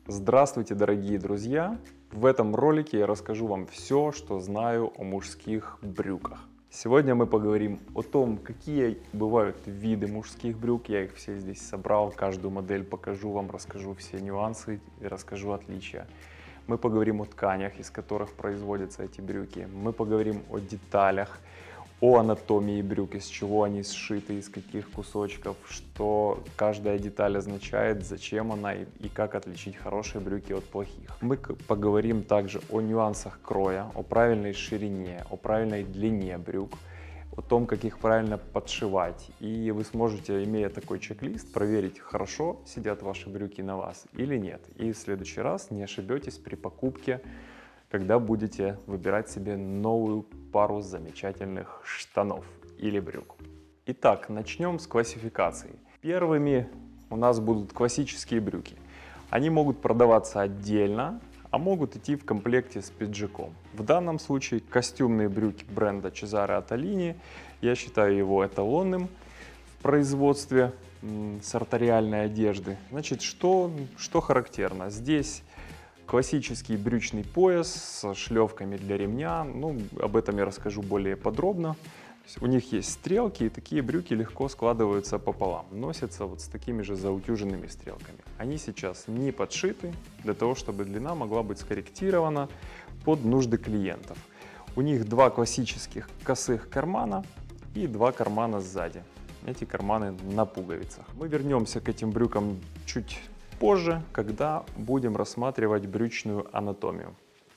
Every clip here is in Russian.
Здравствуйте, дорогие друзья! В этом ролике я расскажу вам все, что знаю о мужских брюках. Сегодня мы поговорим о том, какие бывают виды мужских брюк. Я их все здесь собрал, каждую модель покажу вам, расскажу все нюансы и расскажу отличия. Мы поговорим о тканях, из которых производятся эти брюки. Мы поговорим о деталях, о анатомии брюк, из чего они сшиты, из каких кусочков, что каждая деталь означает, зачем она и как отличить хорошие брюки от плохих. Мы поговорим также о нюансах кроя, о правильной ширине, о правильной длине брюк, о том, как их правильно подшивать. И вы сможете, имея такой чек-лист, проверить, хорошо сидят ваши брюки на вас или нет. И в следующий раз не ошибетесь при покупке, когда будете выбирать себе новую пару замечательных штанов или брюк. Итак, начнем с классификации. Первыми у нас будут классические брюки. Они могут продаваться отдельно, а могут идти в комплекте с пиджаком. В данном случае костюмные брюки бренда Cesare Attalini, я считаю его эталонным в производстве сарториальной одежды. Значит, что характерно? Здесь классический брючный пояс с шлевками для ремня, об этом я расскажу более подробно. У них есть стрелки, и такие брюки легко складываются пополам, носятся вот с такими же заутюженными стрелками. Они сейчас не подшиты, для того, чтобы длина могла быть скорректирована под нужды клиентов. У них два классических косых кармана и два кармана сзади. Эти карманы на пуговицах. Мы вернемся к этим брюкам чуть позже, когда будем рассматривать брючную анатомию.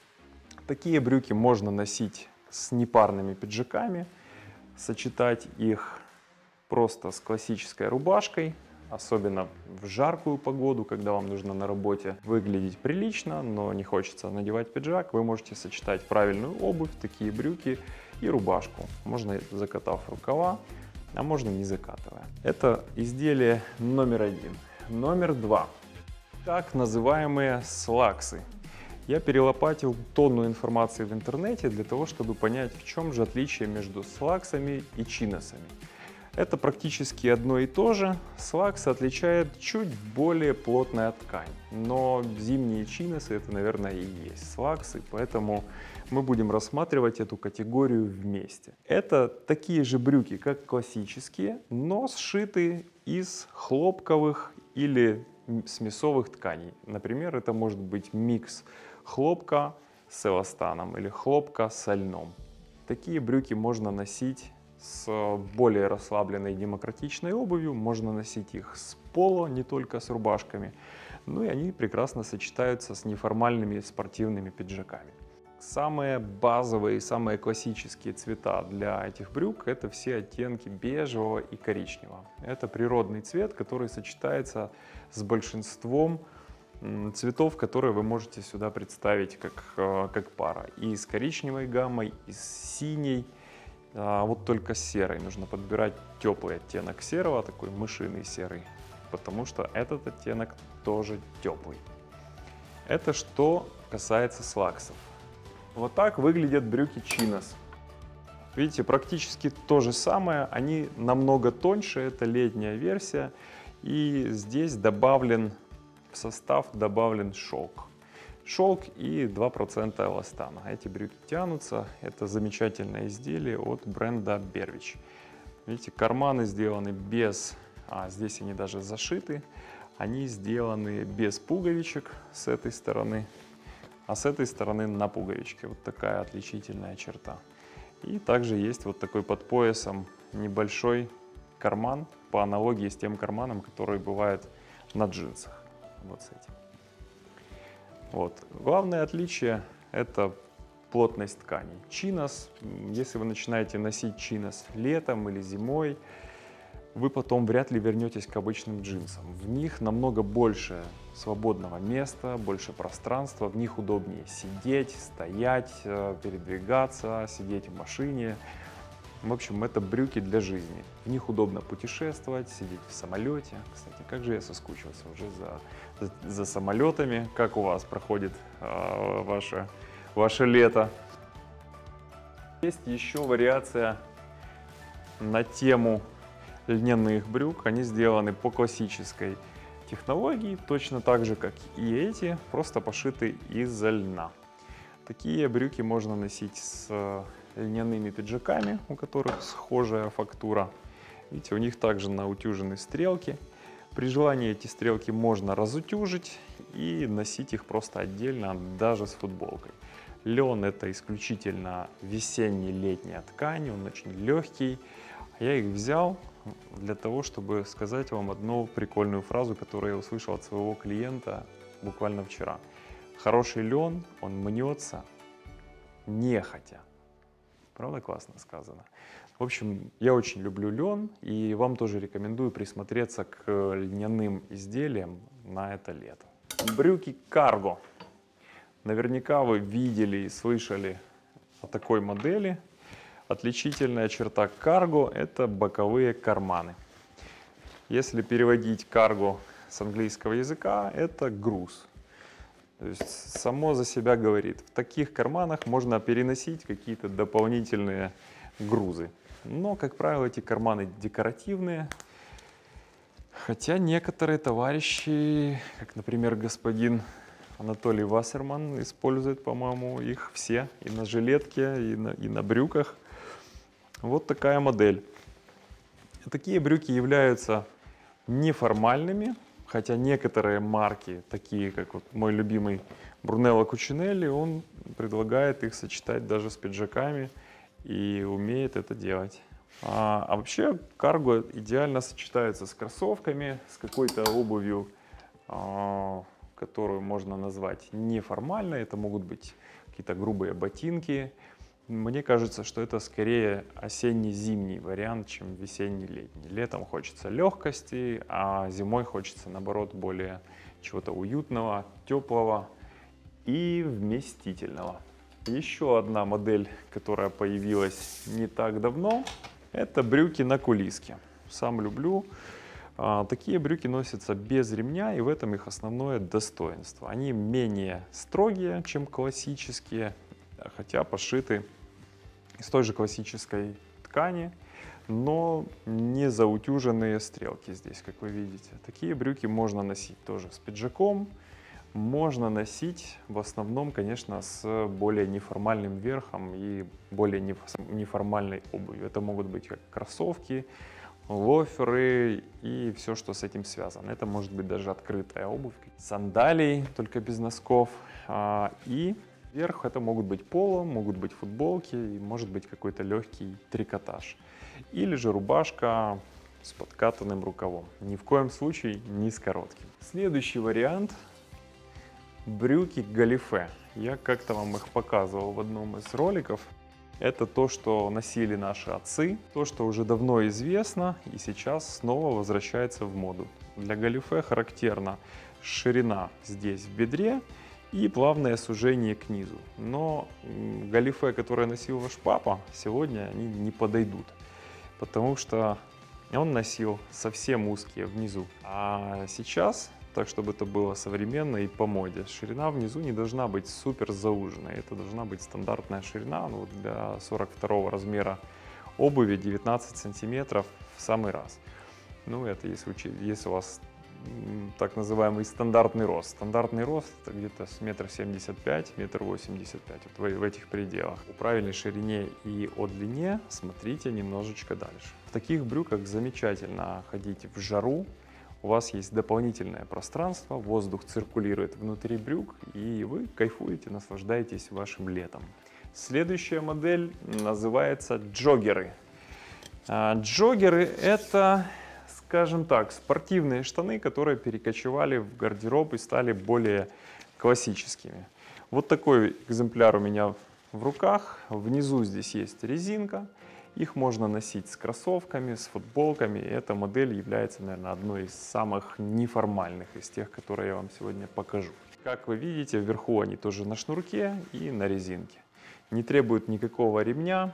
Такие брюки можно носить с непарными пиджаками, сочетать их просто с классической рубашкой, особенно в жаркую погоду, когда вам нужно на работе выглядеть прилично, но не хочется надевать пиджак. Вы можете сочетать правильную обувь, такие брюки и рубашку. Можно закатав рукава, а можно не закатывая. Это изделие номер один. Номер два. Так называемые слаксы. Я перелопатил тонну информации в интернете для того, чтобы понять, в чем же отличие между слаксами и чиносами. Это практически одно и то же. Слаксы отличает чуть более плотная ткань, но зимние чиносы это, наверное, и есть слаксы, поэтому мы будем рассматривать эту категорию вместе. Это такие же брюки, как классические, но сшиты из хлопковых или смесовых тканей. Например, это может быть микс хлопка с эластаном или хлопка с льном. Такие брюки можно носить с более расслабленной демократичной обувью, можно носить их с поло, не только с рубашками, и они прекрасно сочетаются с неформальными спортивными пиджаками. Самые базовые и самые классические цвета для этих брюк — это все оттенки бежевого и коричневого. Это природный цвет, который сочетается с большинством цветов, которые вы можете сюда представить как пара. И с коричневой гаммой, и с синей. Вот только с серой. Нужно подбирать теплый оттенок серого, такой мышиный серый, потому что этот оттенок тоже теплый. Это что касается слаксов. Вот так выглядят брюки чинос. Видите, практически то же самое, они намного тоньше, это летняя версия. И здесь в состав добавлен шелк. Шелк и 2% эластана. Эти брюки тянутся, это замечательное изделие от бренда Berwick. Видите, карманы сделаны без, здесь они даже зашиты, они сделаны без пуговичек с этой стороны. А с этой стороны на пуговичке. Вот такая отличительная черта. И также есть вот такой под поясом небольшой карман, по аналогии с тем карманом, который бывает на джинсах. Вот с этим. Вот. Главное отличие — это плотность тканей. Чинос, если вы начинаете носить чинос летом или зимой, вы потом вряд ли вернетесь к обычным джинсам. В них намного больше свободного места, больше пространства, в них удобнее сидеть, стоять, передвигаться, сидеть в машине. В общем, это брюки для жизни. В них удобно путешествовать, сидеть в самолете. Кстати, как же я соскучился уже за самолетами. Как у вас проходит ваше лето? Есть еще вариация на тему льняных брюк. Они сделаны по классической технологий, точно так же, как и эти, просто пошиты из льна. Такие брюки можно носить с льняными пиджаками, у которых схожая фактура. Видите, у них также наутюжены стрелки. При желании эти стрелки можно разутюжить и носить их просто отдельно, даже с футболкой. Лен — это исключительно весенне-летняя ткань, он очень легкий. Я их взял для того, чтобы сказать вам одну прикольную фразу, которую я услышал от своего клиента буквально вчера. Хороший лен, он мнется нехотя. Правда, классно сказано? В общем, я очень люблю лен, и вам тоже рекомендую присмотреться к льняным изделиям на это лето. Брюки карго. Наверняка вы видели и слышали о такой модели. Отличительная черта карго — это боковые карманы. Если переводить карго с английского языка, это груз. То есть само за себя говорит. В таких карманах можно переносить какие-то дополнительные грузы. Но, как правило, эти карманы декоративные. Хотя некоторые товарищи, как, например, господин Анатолий Вассерман, использует, по-моему, их все и на жилетке, и на брюках. Вот такая модель. Такие брюки являются неформальными, хотя некоторые марки, такие как вот мой любимый Брунелло Кучинелли, он предлагает их сочетать даже с пиджаками и умеет это делать. А вообще карго идеально сочетается с кроссовками, с какой-то обувью, которую можно назвать неформальной. Это могут быть какие-то грубые ботинки. Мне кажется, что это скорее осенне-зимний вариант, чем весенний-летний. Летом хочется легкости, а зимой хочется, наоборот, более чего-то уютного, теплого и вместительного. Еще одна модель, которая появилась не так давно, это брюки на кулиске. Сам люблю. Такие брюки носятся без ремня, и в этом их основное достоинство. Они менее строгие, чем классические, хотя пошиты из той же классической ткани, но не заутюженные стрелки здесь, как вы видите. Такие брюки можно носить тоже с пиджаком, можно носить в основном, конечно, с более неформальным верхом и более неформальной обувью. Это могут быть как кроссовки, лоферы и все, что с этим связано. Это может быть даже открытая обувь, сандалии, только без носков. И верх это могут быть поло, могут быть футболки, и может быть какой-то легкий трикотаж. Или же рубашка с подкатанным рукавом. Ни в коем случае не с коротким. Следующий вариант — брюки галифе. Я как-то вам их показывал в одном из роликов. Это то, что носили наши отцы, то, что уже давно известно и сейчас снова возвращается в моду. Для галифе характерна ширина здесь в бедре и плавное сужение к низу. Но галифе, которые носил ваш папа, сегодня они не подойдут, потому что он носил совсем узкие внизу. А сейчас, так чтобы это было современно и по моде, ширина внизу не должна быть супер зауженной. Это должна быть стандартная ширина, ну, для 42 размера обуви 19 сантиметров в самый раз. Ну, это если у вас так называемый стандартный рост. Стандартный рост — это где-то с 1,75 м, 1,85 м, вот в этих пределах. О правильной ширине и о длине смотрите немножечко дальше. В таких брюках замечательно ходить в жару. У вас есть дополнительное пространство, воздух циркулирует внутри брюк, и вы кайфуете, наслаждаетесь вашим летом. Следующая модель называется джоггеры. Джоггеры — это, скажем так, спортивные штаны, которые перекочевали в гардероб и стали более классическими. Вот такой экземпляр у меня в руках. Внизу здесь есть резинка. Их можно носить с кроссовками, с футболками. И эта модель является, наверное, одной из самых неформальных из тех, которые я вам сегодня покажу. Как вы видите, вверху они тоже на шнурке и на резинке. Не требуют никакого ремня.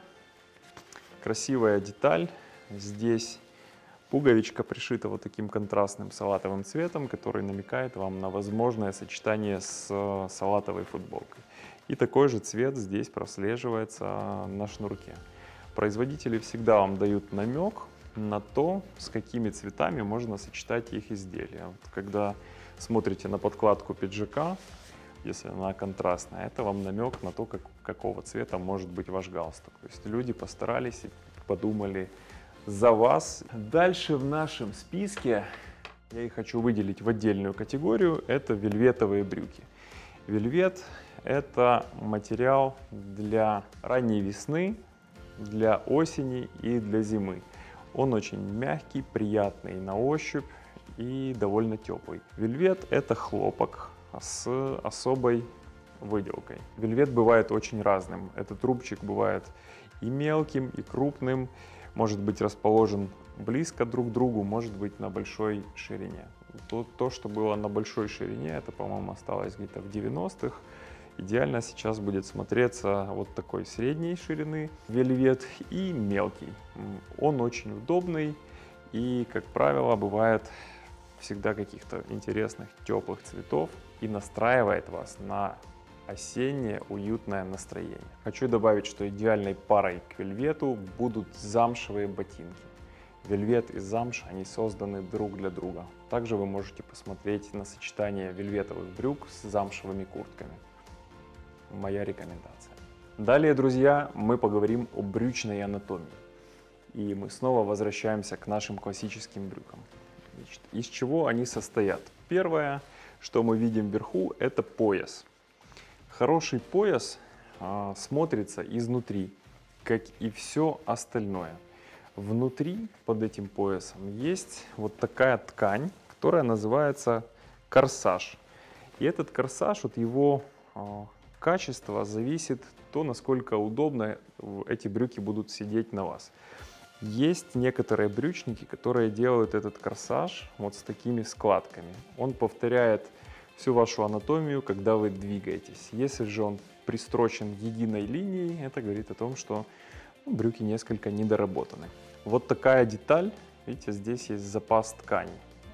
Красивая деталь. Здесь пуговичка пришита вот таким контрастным салатовым цветом, который намекает вам на возможное сочетание с салатовой футболкой. И такой же цвет здесь прослеживается на шнурке. Производители всегда вам дают намек на то, с какими цветами можно сочетать их изделия. Вот когда смотрите на подкладку пиджака, если она контрастная, это вам намек на то, какого цвета может быть ваш галстук. То есть люди постарались и подумали за вас. Дальше в нашем списке я их хочу выделить в отдельную категорию. Это вельветовые брюки. Вельвет — это материал для ранней весны, для осени и для зимы. Он очень мягкий, приятный на ощупь и довольно теплый. Вельвет — это хлопок с особой выделкой. Вельвет бывает очень разным. Этот рубчик бывает и мелким, и крупным, может быть расположен близко друг к другу, может быть на большой ширине. То, что было на большой ширине, это, по-моему, осталось где-то в 90-х. Идеально сейчас будет смотреться вот такой средней ширины вельвет и мелкий. Он очень удобный и, как правило, бывает всегда каких-то интересных теплых цветов и настраивает вас на осеннее уютное настроение. Хочу добавить, что идеальной парой к вельвету будут замшевые ботинки. Вельвет и замша, они созданы друг для друга. Также вы можете посмотреть на сочетание вельветовых брюк с замшевыми куртками. Моя рекомендация. Далее, друзья, мы поговорим о брючной анатомии. И мы снова возвращаемся к нашим классическим брюкам. Значит, из чего они состоят? Первое, что мы видим вверху, это пояс. Хороший пояс смотрится изнутри, как и все остальное. Внутри, под этим поясом, есть вот такая ткань, которая называется корсаж. И этот корсаж, от его качества зависит то, насколько удобно эти брюки будут сидеть на вас. Есть некоторые брючники, которые делают этот корсаж вот с такими складками. Он повторяет всю вашу анатомию, когда вы двигаетесь. Если же он пристрочен единой линией, это говорит о том, что брюки несколько недоработаны. Вот такая деталь, видите, здесь есть запас ткани.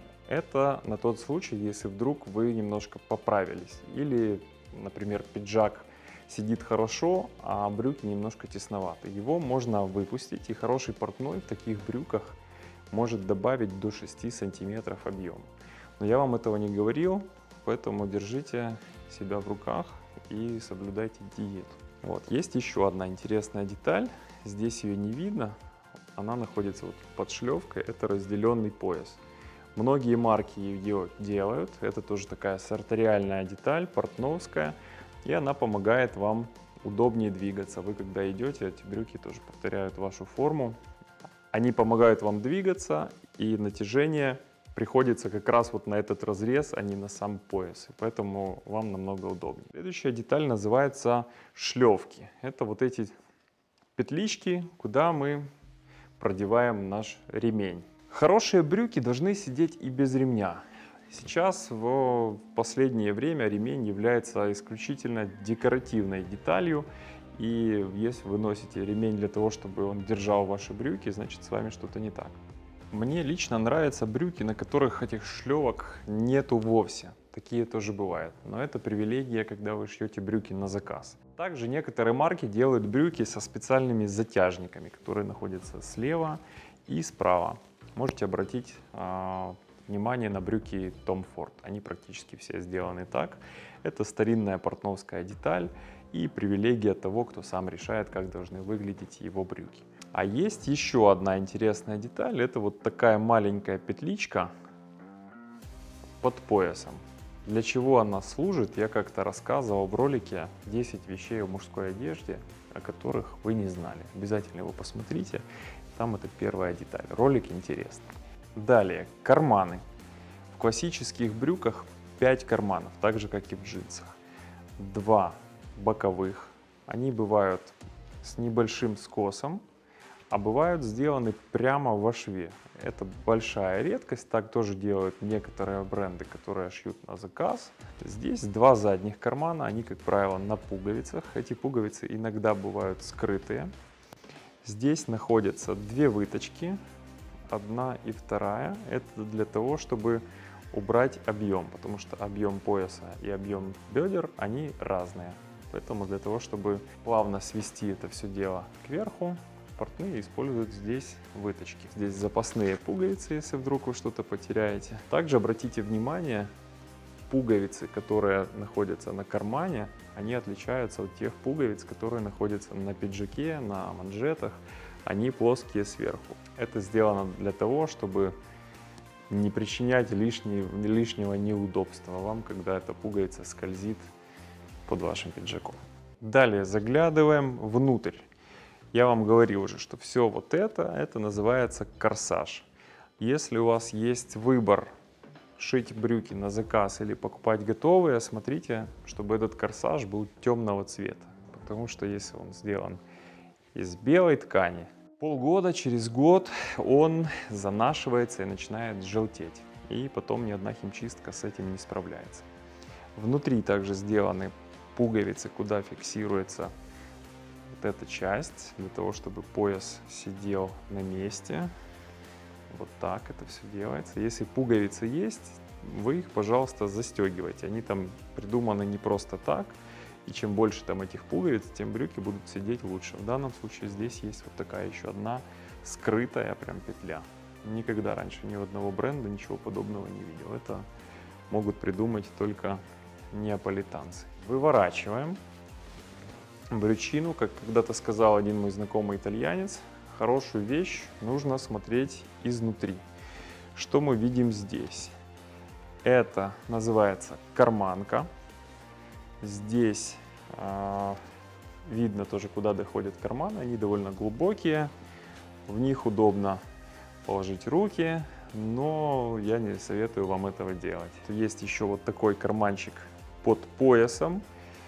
Это на тот случай, если вдруг вы немножко поправились. Или, например, пиджак сидит хорошо, а брюки немножко тесноваты. Его можно выпустить, и хороший портной в таких брюках может добавить до 6 сантиметров объема. Но я вам этого не говорил, поэтому держите себя в руках и соблюдайте диету. Вот. Есть еще одна интересная деталь. Здесь ее не видно. Она находится вот под шлевкой. Это разделенный пояс. Многие марки ее делают. Это тоже такая сарториальная деталь, портновская. И она помогает вам удобнее двигаться. Вы когда идете, эти брюки тоже повторяют вашу форму. Они помогают вам двигаться, и натяжение приходится как раз вот на этот разрез, а не на сам пояс. И поэтому вам намного удобнее. Следующая деталь называется шлевки. Это вот эти петлички, куда мы продеваем наш ремень. Хорошие брюки должны сидеть и без ремня. Сейчас в последнее время ремень является исключительно декоративной деталью. И если вы носите ремень для того, чтобы он держал ваши брюки, значит с вами что-то не так. Мне лично нравятся брюки, на которых этих шлевок нету вовсе. Такие тоже бывают. Но это привилегия, когда вы шьете брюки на заказ. Также некоторые марки делают брюки со специальными затяжниками, которые находятся слева и справа. Можете обратить внимание на брюки Tom Ford. Они практически все сделаны так. Это старинная портновская деталь и привилегия того, кто сам решает, как должны выглядеть его брюки. А есть еще одна интересная деталь. Это вот такая маленькая петличка под поясом. Для чего она служит, я как-то рассказывал в ролике 10 вещей о мужской одежде, о которых вы не знали. Обязательно его посмотрите. Там это первая деталь. Ролик интересный. Далее, карманы. В классических брюках 5 карманов, так же как и в джинсах. 2 боковых. Они бывают с небольшим скосом, а бывают сделаны прямо во шве. Это большая редкость, так тоже делают некоторые бренды, которые шьют на заказ. Здесь 2 задних кармана, они, как правило, на пуговицах. Эти пуговицы иногда бывают скрытые. Здесь находятся 2 выточки, одна и вторая. Это для того, чтобы убрать объем, потому что объем пояса и объем бедер, они разные. Поэтому для того, чтобы плавно свести это все дело кверху, портные используют здесь выточки. Здесь запасные пуговицы, если вдруг вы что-то потеряете. Также обратите внимание, пуговицы, которые находятся на кармане, они отличаются от тех пуговиц, которые находятся на пиджаке, на манжетах. Они плоские сверху. Это сделано для того, чтобы не причинять лишнего неудобства вам, когда эта пуговица скользит под вашим пиджаком. Далее заглядываем внутрь. Я вам говорил уже, что все вот это называется корсаж. Если у вас есть выбор шить брюки на заказ или покупать готовые, смотрите, чтобы этот корсаж был темного цвета. Потому что если он сделан из белой ткани, полгода, через год он занашивается и начинает желтеть. И потом ни одна химчистка с этим не справляется. Внутри также сделаны пуговицы, куда фиксируется вот эта часть, для того, чтобы пояс сидел на месте. Вот так это все делается. Если пуговицы есть, вы их, пожалуйста, застегивайте. Они там придуманы не просто так. И чем больше там этих пуговиц, тем брюки будут сидеть лучше. В данном случае здесь есть вот такая еще одна скрытая прям петля. Никогда раньше ни у одного бренда ничего подобного не видел. Это могут придумать только неаполитанцы. Выворачиваем брючину, как когда-то сказал один мой знакомый итальянец, хорошую вещь нужно смотреть изнутри. Что мы видим здесь? Это называется карманка. Здесь видно тоже, куда доходят карманы. Они довольно глубокие. В них удобно положить руки, но я не советую вам этого делать. Есть еще вот такой карманчик под поясом.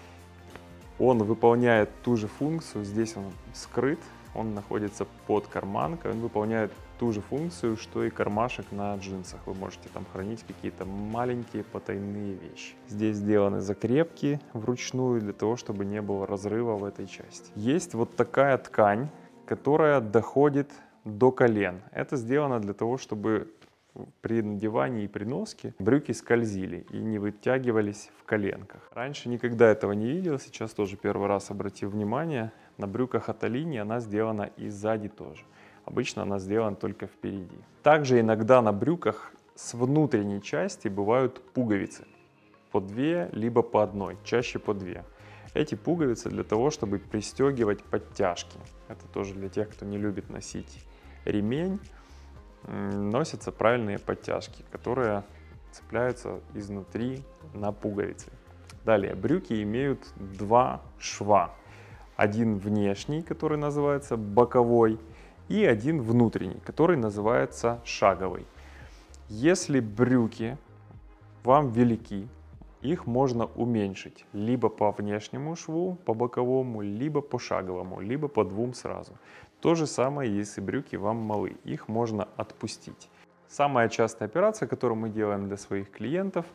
Он выполняет ту же функцию. Здесь он скрыт. Он находится под карманкой. Он выполняет ту же функцию, что и кармашек на джинсах. Вы можете там хранить какие-то маленькие потайные вещи. Здесь сделаны закрепки вручную для того, чтобы не было разрыва в этой части. Есть вот такая ткань, которая доходит до колен. Это сделано для того, чтобы при надевании и при носке брюки скользили и не вытягивались в коленках. Раньше никогда этого не видел, сейчас тоже первый раз обратил внимание. На брюках Аталини она сделана и сзади тоже. Обычно она сделана только впереди. Также иногда на брюках с внутренней части бывают пуговицы. По две, либо по одной, чаще по две. Эти пуговицы для того, чтобы пристегивать подтяжки. Это тоже для тех, кто не любит носить ремень. Носятся правильные подтяжки, которые цепляются изнутри на пуговицы. Далее, брюки имеют два шва. Один внешний, который называется боковой, и один внутренний, который называется шаговый. Если брюки вам велики, их можно уменьшить либо по внешнему шву, по боковому, либо по шаговому, либо по двум сразу. То же самое, если брюки вам малы, их можно отпустить. Самая частая операция, которую мы делаем для своих клиентов,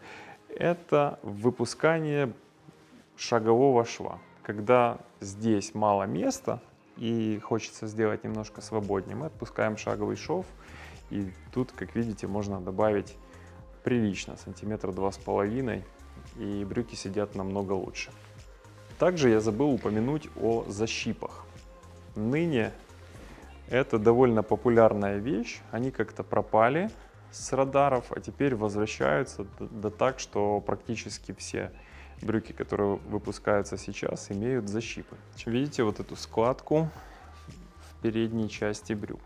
это выпускание шагового шва. Когда здесь мало места и хочется сделать немножко свободнее, мы отпускаем шаговый шов, и тут, как видите, можно добавить прилично, сантиметра 2,5, и брюки сидят намного лучше. Также я забыл упомянуть о защипах. Ныне это довольно популярная вещь, они как-то пропали с радаров, а теперь возвращаются, да так, что практически все брюки, которые выпускаются сейчас, имеют защипы. Видите вот эту складку в передней части брюк.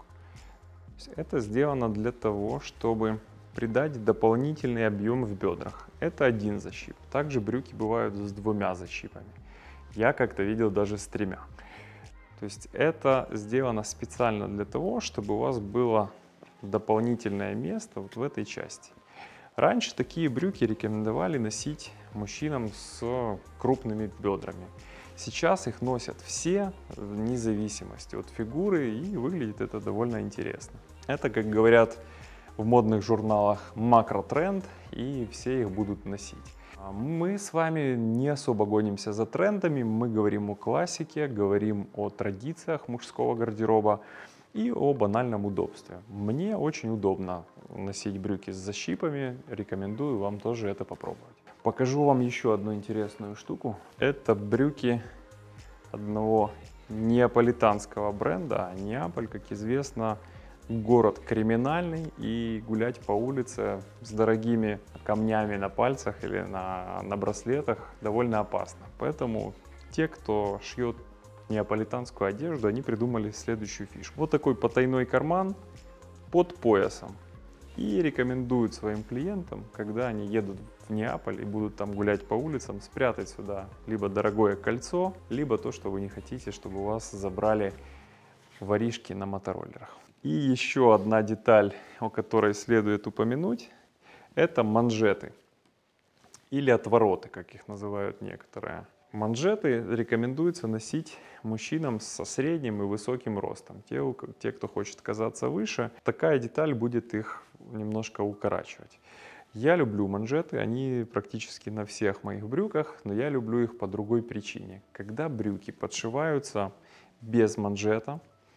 Это сделано для того, чтобы придать дополнительный объем в бедрах. Это один защип. Также брюки бывают с двумя защипами. Я как-то видел даже с тремя. То есть это сделано специально для того, чтобы у вас было дополнительное место вот в этой части. Раньше такие брюки рекомендовали носить мужчинам с крупными бедрами. Сейчас их носят все, вне зависимости от фигуры, и выглядит это довольно интересно. Это, как говорят в модных журналах, макротренд, и все их будут носить. Мы с вами не особо гонимся за трендами, мы говорим о классике, говорим о традициях мужского гардероба и о банальном удобстве. Мне очень удобно носить брюки с защипами, рекомендую вам тоже это попробовать. Покажу вам еще одну интересную штуку. Это брюки одного неаполитанского бренда. А Неаполь, как известно, город криминальный, и гулять по улице с дорогими камнями на пальцах или на браслетах довольно опасно. Поэтому те, кто шьет неаполитанскую одежду, они придумали следующую фишку. Вот такой потайной карман под поясом. И рекомендуют своим клиентам, когда они едут в Неаполь и будут там гулять по улицам, спрятать сюда либо дорогое кольцо, либо то, что вы не хотите, чтобы у вас забрали воришки на мотороллерах. И еще одна деталь, о которой следует упомянуть, это манжеты или отвороты, как их называют некоторые. Манжеты рекомендуется носить мужчинам со средним и высоким ростом. Те, кто хочет казаться выше, такая деталь будет их немножко укорачивать. Я люблю манжеты, они практически на всех моих брюках, но я люблю их по другой причине. Когда брюки подшиваются без манжета,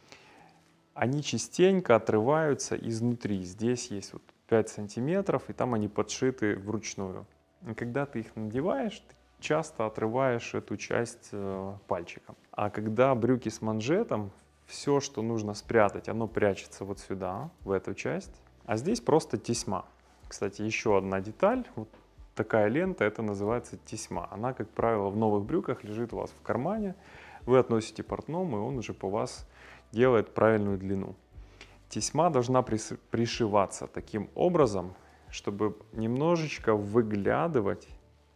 они частенько отрываются изнутри. Здесь есть вот 5 сантиметров, и там они подшиты вручную. И когда ты их надеваешь, ты часто отрываешь эту часть пальчиком. А когда брюки с манжетом, все, что нужно спрятать, оно прячется вот сюда, в эту часть. А здесь просто тесьма. Кстати, еще одна деталь. Вот такая лента, это называется тесьма. Она, как правило, в новых брюках лежит у вас в кармане. Вы относите портному, и он уже по вас делает правильную длину. Тесьма должна пришиваться таким образом, чтобы немножечко выглядывать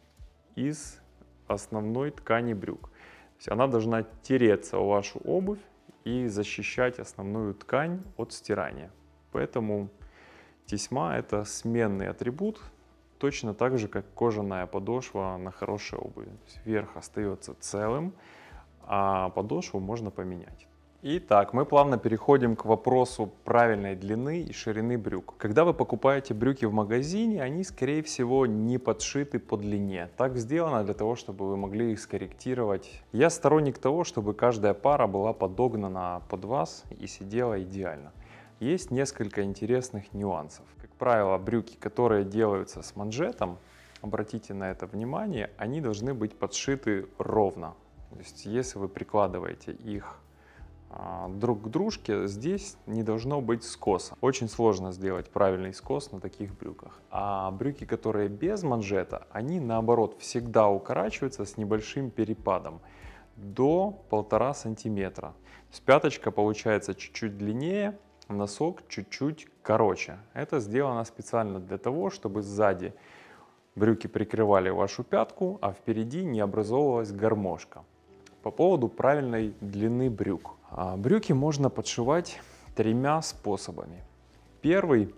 из основной ткани брюк. То есть она должна тереться о вашу обувь и защищать основную ткань от стирания. Поэтому тесьма — это сменный атрибут, точно так же, как кожаная подошва на хорошей обуви. То есть верх остается целым, а подошву можно поменять. Итак, мы плавно переходим к вопросу правильной длины и ширины брюк. Когда вы покупаете брюки в магазине, они, скорее всего, не подшиты по длине. Так сделано для того, чтобы вы могли их скорректировать. Я сторонник того, чтобы каждая пара была подогнана под вас и сидела идеально. Есть несколько интересных нюансов. Как правило, брюки, которые делаются с манжетом, обратите на это внимание, они должны быть подшиты ровно. То есть, если вы прикладываете их друг к дружке, здесь не должно быть скоса. Очень сложно сделать правильный скос на таких брюках. А брюки, которые без манжета, они наоборот всегда укорачиваются с небольшим перепадом до 1,5 сантиметра. То есть пяточка получается чуть-чуть длиннее, носок чуть-чуть короче. Это сделано специально для того, чтобы сзади брюки прикрывали вашу пятку, а впереди не образовывалась гармошка. По поводу правильной длины брюк. Брюки можно подшивать 3 способами. Первый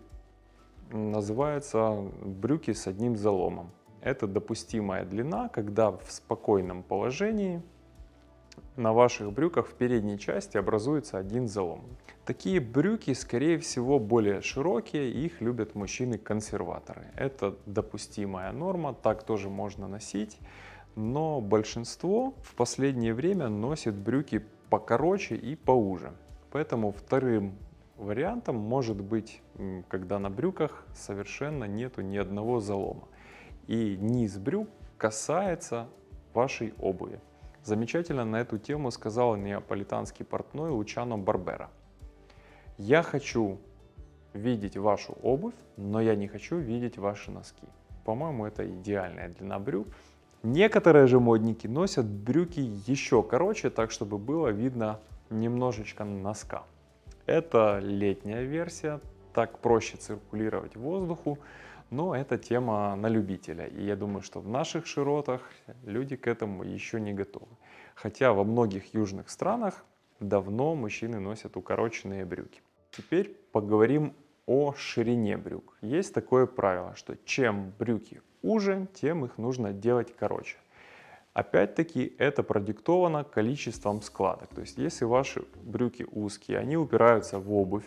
называется брюки с одним заломом. Это допустимая длина, когда в спокойном положении на ваших брюках в передней части образуется один залом. Такие брюки, скорее всего, более широкие, их любят мужчины-консерваторы. Это допустимая норма, так тоже можно носить. Но большинство в последнее время носит брюки покороче и поуже. Поэтому вторым вариантом может быть, когда на брюках совершенно нету ни одного залома. И низ брюк касается вашей обуви. Замечательно на эту тему сказал неаполитанский портной Лучано Барбера. Я хочу видеть вашу обувь, но я не хочу видеть ваши носки. По-моему, это идеальная длина брюк. Некоторые же модники носят брюки еще короче, так чтобы было видно немножечко носка. Это летняя версия, так проще циркулировать воздуху, но это тема на любителя. И я думаю, что в наших широтах люди к этому еще не готовы. Хотя во многих южных странах давно мужчины носят укороченные брюки. Теперь поговорим о ширине брюк. Есть такое правило, что чем брюки уже, тем их нужно делать короче. Опять-таки это продиктовано количеством складок. То есть если ваши брюки узкие, они упираются в обувь,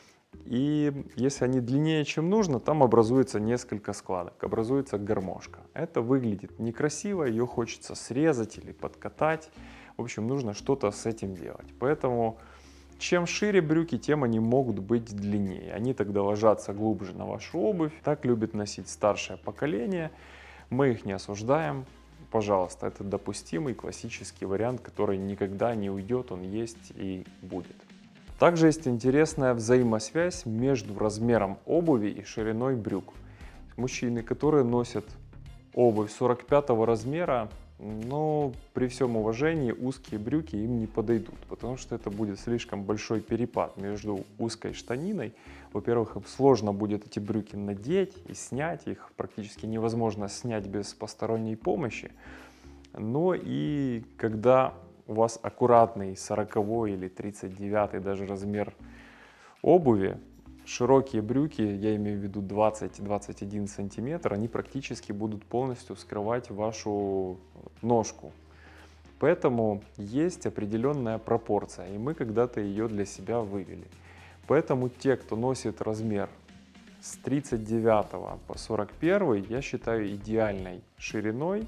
и если они длиннее, чем нужно, там образуется несколько складок, образуется гармошка. Это выглядит некрасиво, ее хочется срезать или подкатать. В общем, нужно что-то с этим делать. Поэтому чем шире брюки, тем они могут быть длиннее. Они тогда ложатся глубже на вашу обувь. Так любит носить старшее поколение. Мы их не осуждаем. пожалуйста, это допустимый классический вариант, который никогда не уйдет, он есть и будет. Также есть интересная взаимосвязь между размером обуви и шириной брюк. Мужчины, которые носят обувь 45 размера, но при всем уважении узкие брюки им не подойдут, потому что это будет слишком большой перепад между узкой штаниной. Во-первых, им сложно будет эти брюки надеть и снять, их практически невозможно снять без посторонней помощи. Но и когда у вас аккуратный 40 или 39 даже размер обуви, широкие брюки, я имею в виду 20-21 сантиметр, они практически будут полностью скрывать вашу ножку. Поэтому есть определенная пропорция, и мы когда-то ее для себя вывели. Поэтому те, кто носит размер с 39 по 41, я считаю идеальной шириной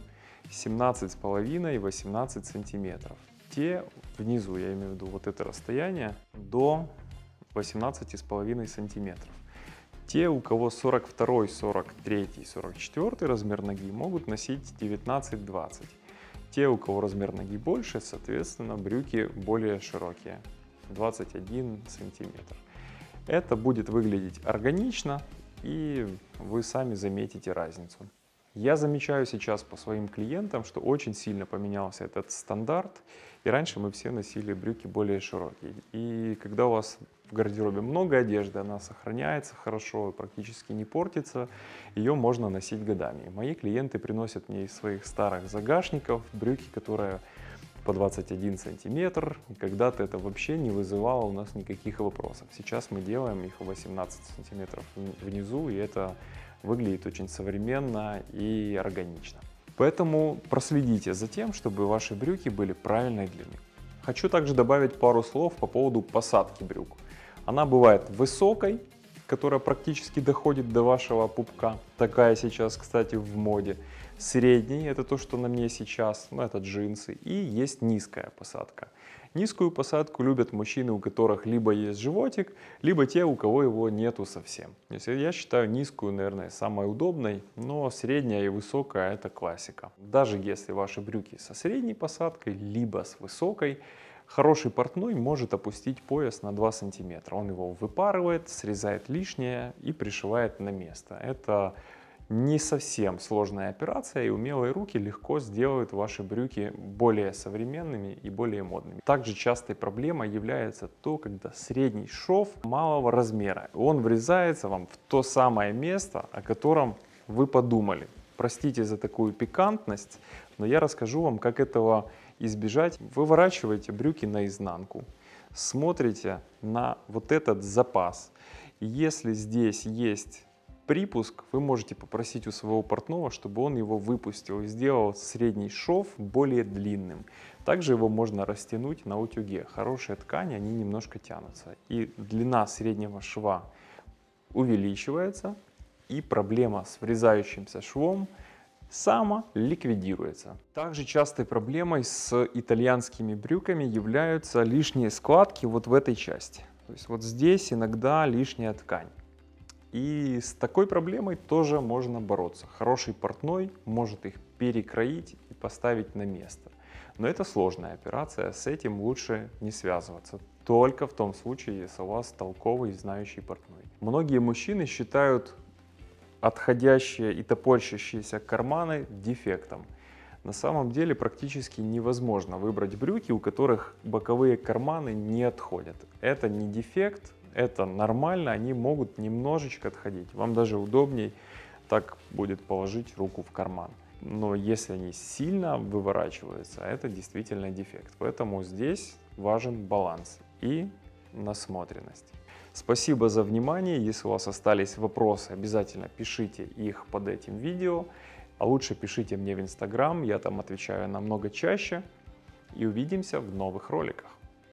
17,5-18 сантиметров. Те внизу, я имею в виду вот это расстояние, до 18,5 сантиметров. Те, у кого 42, 43, 44 размер ноги, могут носить 19-20. Те, у кого размер ноги больше, соответственно, брюки более широкие, 21 сантиметр. Это будет выглядеть органично, и вы сами заметите разницу. Я замечаю сейчас по своим клиентам, что очень сильно поменялся этот стандарт, и раньше мы все носили брюки более широкие. И когда у вас в гардеробе много одежды, она сохраняется хорошо, практически не портится, ее можно носить годами. Мои клиенты приносят мне из своих старых загашников брюки, которые по 21 сантиметр, и когда-то это вообще не вызывало у нас никаких вопросов. Сейчас мы делаем их 18 сантиметров внизу, и это выглядит очень современно и органично. Поэтому проследите за тем, чтобы ваши брюки были правильной длины. Хочу также добавить пару слов по поводу посадки брюк. Она бывает высокой, которая практически доходит до вашего пупка. Такая сейчас, кстати, в моде. Средней, это то, что на мне сейчас, это джинсы. И есть низкая посадка. Низкую посадку любят мужчины, у которых либо есть животик, либо те, у кого его нету совсем. Я считаю низкую, наверное, самой удобной, но средняя и высокая – это классика. Даже если ваши брюки со средней посадкой, либо с высокой, хороший портной может опустить пояс на 2 сантиметра. Он его выпарывает, срезает лишнее и пришивает на место. Это не совсем сложная операция, и умелые руки легко сделают ваши брюки более современными и более модными. Также частой проблемой является то, когда средний шов малого размера. Он врезается вам в то самое место, о котором вы подумали. Простите за такую пикантность, но я расскажу вам, как этого избежать. Выворачивайте брюки наизнанку, смотрите на вот этот запас. Если здесь есть припуск, вы можете попросить у своего портного, чтобы он его выпустил и сделал средний шов более длинным. Также его можно растянуть на утюге. Хорошие ткани, они немножко тянутся. И длина среднего шва увеличивается, и проблема с врезающимся швом самоликвидируется. Также частой проблемой с итальянскими брюками являются лишние складки вот в этой части. То есть вот здесь иногда лишняя ткань. И с такой проблемой тоже можно бороться. Хороший портной может их перекроить и поставить на место. Но это сложная операция, с этим лучше не связываться. Только в том случае, если у вас толковый и знающий портной. Многие мужчины считают отходящие и топорщащиеся карманы дефектом. На самом деле практически невозможно выбрать брюки, у которых боковые карманы не отходят. Это не дефект. Это нормально, они могут немножечко отходить. Вам даже удобней так будет положить руку в карман. Но если они сильно выворачиваются, это действительно дефект. Поэтому здесь важен баланс и насмотренность. Спасибо за внимание. Если у вас остались вопросы, обязательно пишите их под этим видео. А лучше пишите мне в Instagram, я там отвечаю намного чаще. И увидимся в новых роликах.